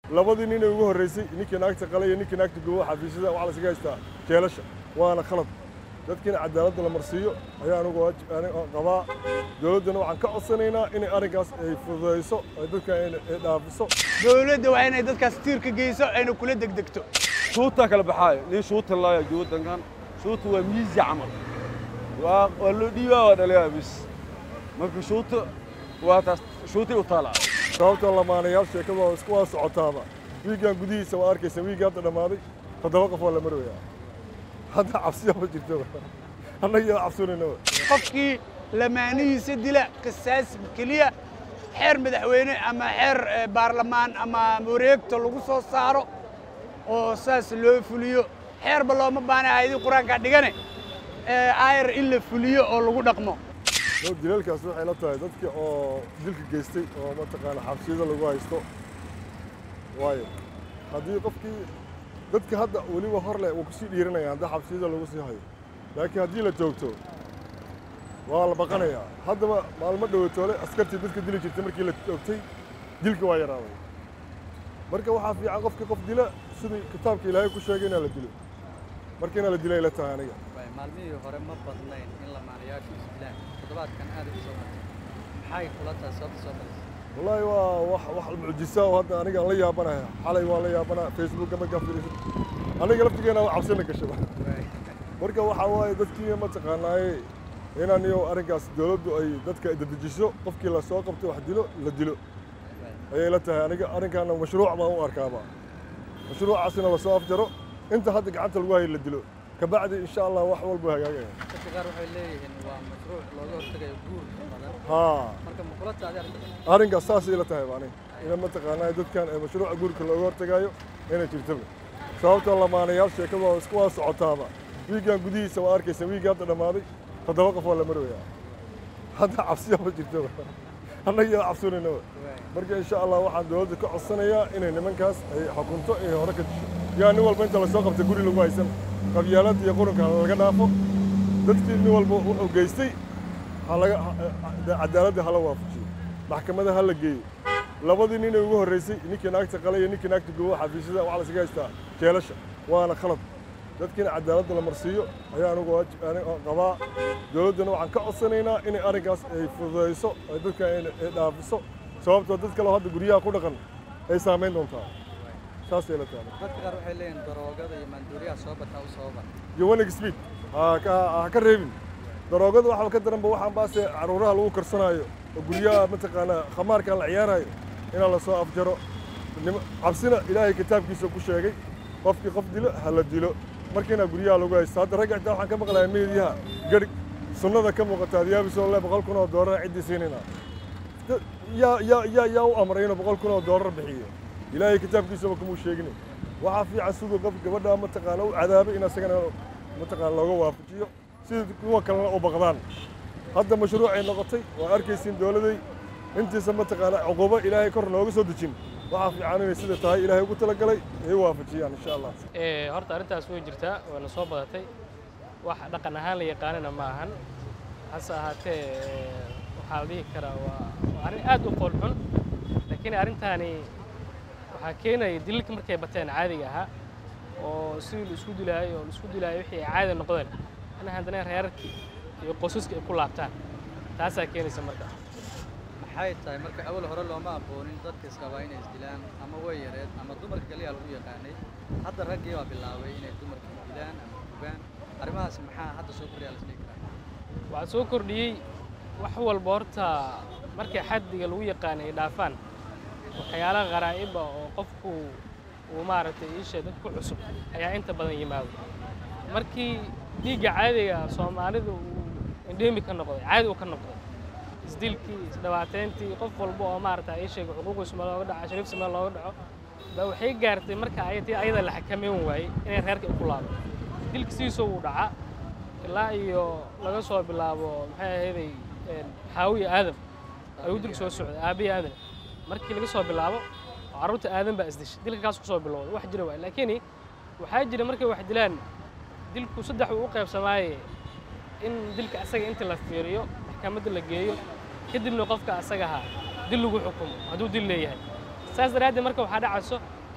labadii nin ee ugu horreysay ninkii naagta qalay iyo ninkii naagta goobo xafiisyada waxaa la isaga haystaa jeelasha waana khalad dadkiina cadaaladda la marsiiyo ayaa anigu qabaa dowladdana waxaan ka codsanaynaa inay arrinkaas ay fududayso ay dadka ay dhaafiso dowladda waa inay dadkaas tiirka geyso ayna kula degdegto shuuta kala baxaayo nin shuuta laayo joodankan shuuta waa miisi camal waa loo dhiibaa waa dhaliyaa bis marka shuuta waa taas shuutay u taalaa sababtoo lamaanayaal sheekadu waa socotaaba wiigan gudihiisa waa arkaysa wiigii hadda dhammaaday 7 qof oo la marwayaa hadda cabsiya ma jirto annaga cabsunayna qofkii lamaanihiisa dila qisaas keliya xeer madaxweyne ama xeer baarlamaan ama wareegto lagu soo saaro oo saas loo fuliyo xeerba looma baana hay'adii quraanka dhigane ayr in la fuliyo oo lagu dhaqmo dilalkaas waxay la tahay dadkii oo dilka geystay oo mataqaana xabsiyada lagu haysto waayo haddii qofkii dadka hadda weliba hor leh uu ku sii dhiiranaya haddii xabsiyada lagu sii hayo laakiin haddii la joogto waa la baqanayaa haddaba maalmo dhowatoole askartii dadka dili jirtay markii la joogtay dilka waa yaraaday marka waxaa fiican qofkii qof dila sidii kitaabka ilaahay ku sheegay inaan la dilo markiina la dilay la tahay aniga maalmihii hore ma badnayn in lamaanayaashu isdilaan toddobaadkan aad u soo martay maxay kula tahay sababta soo martay والله wax mucjiso hadda aniga la yaabanahay xalay waa la yaabanahay Facebook ma ka fiirsan aniga laftigeena waa cabsana gashay marka waxa waaye dadkii ma taqaanaay inaan iyo arrinkaas dawladdu ay dadka dedejiso qofkii la soo qabtay wax dilo la dilo ayay la tahay aniga arrinkan mashruuc ma u arkaaba mashruucaasina la soo afjaro inta hadda gacanta lagu hayo la dilo kabacdi insha Allah wax walba hagaagaya dadka qaar waxay leeyihiin waa mashruuc looga hortagayo guurka badan marka muqulada arrinkaas saas ila tahay baani ina ma taqaanaa dadkan ay mashruuca guurka looga hortagayo inay jirto sababtoo lamaanayaal sheekadu waa socotaaba wiigan gudihiisa waa arkaysa wiigii hadda dhammaaday 7 qof oo la marwayaa hadda cabsiya ma jirto annaga cabsunayna marka insha Allah waxaan dowladda ka codsanayaa inay nimankaas ay xukunto ay hore ka disho yaa nin walba inta la soo qabtay guri lagu haysan qabyaalada iyo qurunka laga dhaafo dadkii nin walba wuxuu geystay cadaaladda hala waafajiyo maxkamadda hala geeyo labadii nin ee ugu horreysay ninkii naagta qalay iyo ninkii naagta goobo xafiisyada waxaa la isaga haystaa jeelasha waana khalad dadkiina cadaaladda la marsiiyo ayaa anigu qabaa dowladdana waxaan ka codsanaynaa inay arrinkaas ay fududayso ay dadka ay dhaafiso sababtoo dad kale hadda guryaha ku dhaqan ay saamayn doontaa saasay la tahay dadka qaar waxay leeyihiin daroogada iyo maanduuriyaha soo bataa u sababa yowanig speed ha ka reebin daroogada waxa ka daranba waxaan baase caruuraha lagu karsanayo oo guryaha mataqaanaa khamaarka la ciyaarayo inaan la soo afjaro cabsina ilaahay kitaabkiisa ku sheegay qofkii qof dilo ha la dilo markiina guryaha lagu haysto hadda ragga xitaa waxaan ka maqlayaa meediyaha garig sunnada ka muuqata adiyaabiso le $100,000 ciddii siinayna yaa u amray inuu $100,000 bixiyo ilaahay kitaabkiisaba kumuu sheegin waxaa fiican siduu qof gabadha mataqaana u cadaabay in asagana mataqaana looga waafajiyo sidii kuwa kalena u baqdaan hadda mashruucay noqotay waa arkaysiin dowladay intiisa mataqaana cuqubo ilaahay kor nooga soo dejin waxaa fiican inay sida tahay ilaahay ugu talagalay ay waafajiyaan insha Allah horta arrintaas way jirtaa waana soo badatay wax dhaqan ahaan la yaqaanana ma ahan hase ahaatee waxaa la dhihi karaa waa arrin aad u qool xun laakiin arrintaani waxaa keenaya dilalka markay bateen caadiga ahaa oo sidii la isku dilaayo wixii ay caadi noqdeen in haddana reerarkii iyo qoysaska ay ku laabtaan taasaa keenaysa marka maxay tahay marka awal hore looma aqoonin dadka isqabaa inay isdilaan ama way yareed ama dumarka kaliya lagu yaqaanay hadda raggii waa bilaabay inay dumarka dilaan ama gubaan arrimahaas maxaa hadda soo kordhiya la isdhihi karaa waxaa soo kordhiyey wax walba horta markay xaddiga lagu yaqaanay ay dhaafaan waxyaalaha qaraa'iba oo qofku uu maaragtay isha dad ku cusub ayaa inta badan yimaado markii dhiigga caadiga Soomaalidu uu endemic ka noqday caadi uu ka noqday isdilkii isdhawaateyntii qof walba oo maaragtay isha xuquuqiisa meel looga dhaco shariifsa meel looga dhaco ba waxay gaartay marka ayada la xakameyn waayay inay reerka ku laabo dilkiisa uu dhaca ilaa iyo laga soo bilaabo maxay ahayd xaawiya aadam ayuu dilka soo socday aabiya aadam markii laga soo bilaabo carruurta aadan baa isdishay dilka kaas ku soo bilowday wax jira waay laakiin waxaa jira markay wax dilaan dilku saddex uu u qaybsamaayay in dilka asaga inta la fiiriyo maxkamadda la geeyo kadibna qofka asaga dil lagu xukumo hadduu dil leeyahay saas daraaddeed marka waxaa dhacayso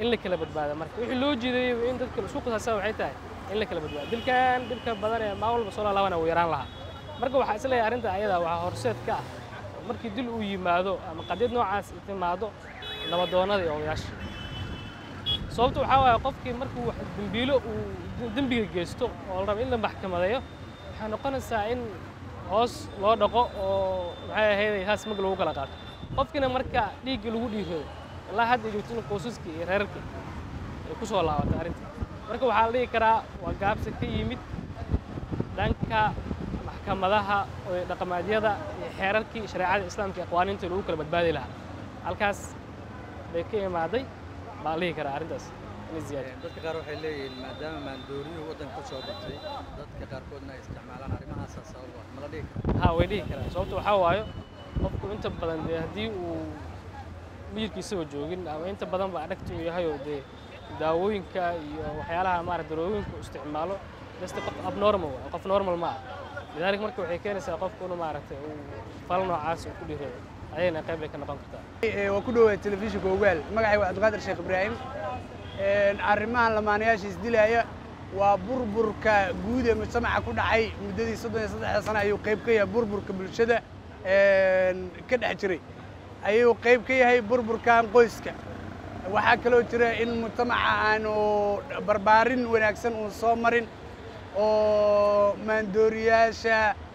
in la kala badbaado marka wixii loo jeedayay in dadka isku qasaasaa waxay tahay in la kala badbaado dilka badan ee maalin walba soo laabanaya uu yaraan lahaa marka waxaa is leeyahay arrinta ayada waxaa horseed ka ah markii dil uu yimaado ama qadiyad noocaas timaado nabadoonnada iyo odayaasha sababta waxaa waaye qofkii markuu wax dembiilo uu dembiga geysto oo la rabo in la maxkamadeeyo waxay noqonaysaa in hoos loo dhaqo oo maxay ahayd haas mag lagu kala qaato qofkina marka dhiigga lagu dhiirado ilaa hadda joogto in qoysaskii iyo reerarkii ay ku soo laabatay arrinta marka waxaa la dhihi karaa waa gaabsi ka yimid dhanka maxkamadaha oo dhaqamaadyada iyo xeerarkii shareecada islaamka ee qawaaniinta lagu kala badbaadi lahaa halkaas bay ka imaaday baa la dhihi karaa arrintaas inay ziyaado dadka qaar waxay leeyihiin maadaama maandooriyuhu waddanka ku soo batay dadka qaarkoodna ay isticmaalaan arrimahaasaa sabab ah ma la dhihi karaa haa way dhihi karaan sababta waxaa waayo qofku inta badan dee haddii uu miyirkiisaba joogin ama inta badan ba adhagta uu yahay oo dee daawooyinka iyo waxyaalaha maaragta darooyinka uu isticmaalo dasta qof abnormal ah qof normal ma ah lidaalika marka waxay keenaysaa qofku inuu maaragtay uu fal noocaas uu ku dhirado ayayna qayb bay ka noqon kartaa waa ku dhawaad telefishinka ogaal magacay waa cabdiqaadir sheekh ibraahim arrimahan lamaanayaasha isdilaaya waa burburka guud ee mujtamaca ku dhacay muddadii 33 sano ayuu qayb ka yahay burburka bulshada ka dhex jiray ayuu qayb ka yahay burburkan qoyska waxaa kaloo jira in mujtamaca aanu barbaarin wanaagsan uu soo marin oo maandooriyaasha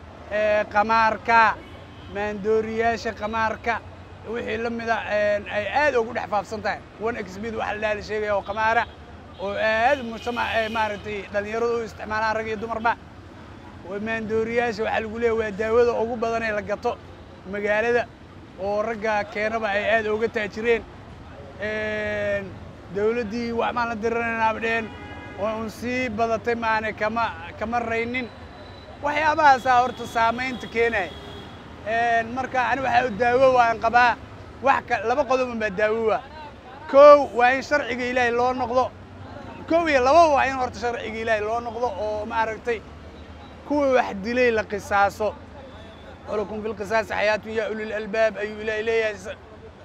qamaarka wixii la mida ay aad ugu dhex faafsan tahay one xbd waxa la dhaha la sheegaya oo qamaara oo aad mujtamac maaragtay dhallinyaradu u isticmaalaan rag iyo dumarba maandooriyaasha waxaa lagu leeyahay waa daawada ugu badan ee la gato magaalada oo ragga keenaba ay aad uga taajireen dawladdii waxbaan la diriranaynaa badheen oo un sii badatay maane kama raynin waxyaabahaasaa horta saamaynta keenaya marka ani waxaa daawo waan qabaa laba qodoban baa daawowa kow waa in sharciga ilaahay loo noqdo kow iyo laba waa in horta sharciga ilaahay loo noqdo oo maaragtay kuwa wax dilay la qisaaso walakum fi lqisaasi xayaatu ya ulil albaab ayuu ilaahay leeyahay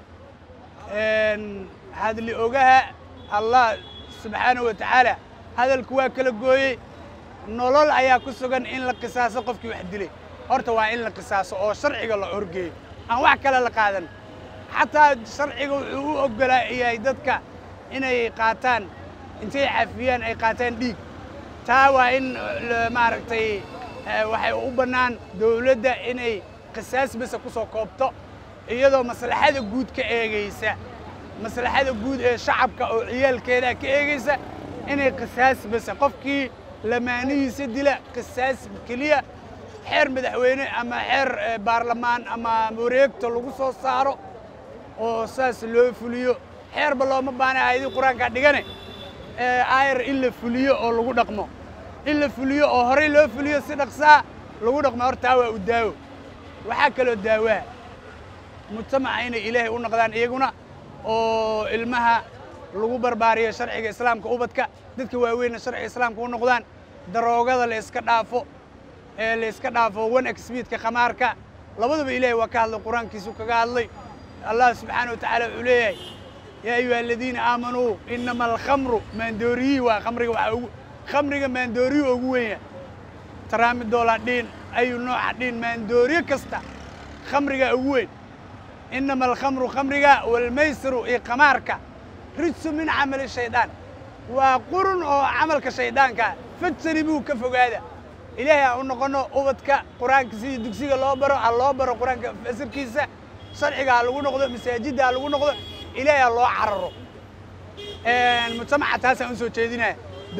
hadli ogaha allah subxaanahu wa tacaala hadalku waa kala gooyey nolol ayaa ku sugan in la qisaaso qofkii wax dilay horta waa in la qisaaso oo sharciga la horgeeyo aan wax kale la qaadan xataa sharciga wuxuu u oggolaa yahay dadka inay qaataan intay cafiyaan ay qaataan dhiig taa waa in maaragtay waxay u bannaan dawladda inay qisaas basa ku soo koobto iyadoo maslaxada guud ka eegaysa maslaxada guud ee shacabka oo ciyaalkeeda ka eegaysa inay qisaas basa qofkii lamaanihiisa dila qisaas keliya xeer madaxweyne ama xeer baarlamaan ama wareegto lagu soo saaro oo saas loo fuliyo xeerba looma baana aayadii qur-aanka dhigane aayar in la fuliyo oo lagu dhaqmo in la fuliyo oo horey loo fuliyo si dhaqsaa lagu dhaqmo hortaa waa u daawo waxaa kaloo daawaa mujtamaca inay ilaahay u noqdaan iyaguna oo ilmaha lagu barbaariyo sharciga islaamka ubadka dadka waaweynna sharciga islaamka u noqdaan daroogada la iska dhaafo one xbdka qamaarka labaduba ilaahay waa ka hadlay qur-aankiisu kaga hadlay allah subxaanahu watacaala wuxuu leeyahay yaa ayuha aladiina aamanuu inama alkhamru maandooriyi waa khamriga maandooriyu ugu weyn taraamidoola dhiin ayu nooca dhiin maandooriyo kasta khamriga ugu weyn inama alkhamru khamriga walmaysiru iyo qamaarka rijsu min camali shaydaan waa qurun oo camalka shaydaanka fajtanibuu ka fogaada ilaahay aan u noqono ubadka qur-aanka sidii dugsiga loo baro qur-aanka fasirkiisa sharciga ha lagu noqdo masaajidda ha lagu noqdo ilaahay ha loo cararo mujtamaca taasaan u soo jeedinaya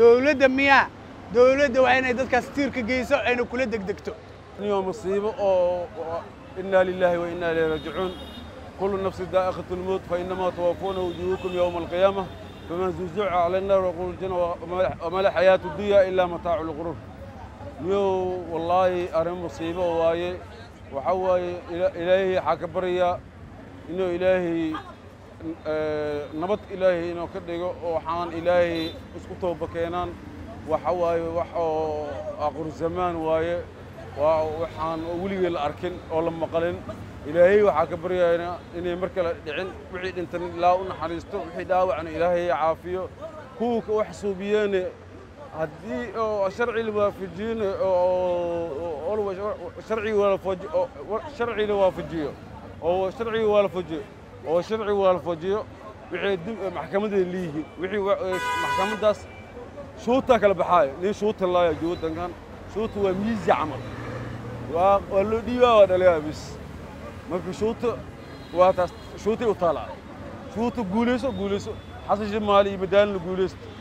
dawladda waa inay dadkaas tiirka geyso ayna kula degdegto waa musiibo oo inaa lilaahi wa inaa ilayhi raajicuun kullu nafsin daa'iqatu lmowt fa inamaa tuwaffuuna wujuuhakum yowma alqiyaamah faman zuzica cala annaar waqul janna wama la xayaatu dunya ilaa mataacu lquruur niyow wallaahi arrin musiibo waaye waxaa waaye ilaahay waxaa ka baryaa inuu ilaahay nabad ilaahay inuu ka dhigo oo waxaan ilaahay isku tooba keenaan waxa waaye wax oo aqoon zamaan waaye waa waxaan weligii la arkin oo la maqalin إلهي وحاك بريانا إني مركل دعين وحيد أنت لا ونحرستو وحيد داوع عن إلهي عافيه كوك وحسوبيان هدي شرعي الوافجين أو شرعي شرعي الوافجيه أو شرعي والفجيه أو شرعي والفجيه وحيد محكمة الليجي وحي محكمة داس شوطة كالبحاية ليه شوط الله يجود كان شوط وميزي عمل واللي ديوا ولا بس ما في شوط واتس شوطي وطالع شوط جوليسو حسن جمالي مدان الجوليس